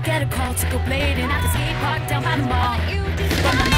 get a call to go blading at the skate park down by the mall. But my